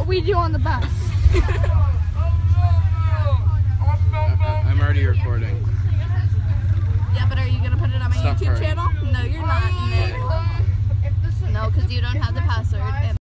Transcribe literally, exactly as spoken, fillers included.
what we do on the bus. I'm already recording. Yeah, but are you gonna put it on my Stop YouTube hurrying. channel? No, you're not, Nick. No, because you don't have the password.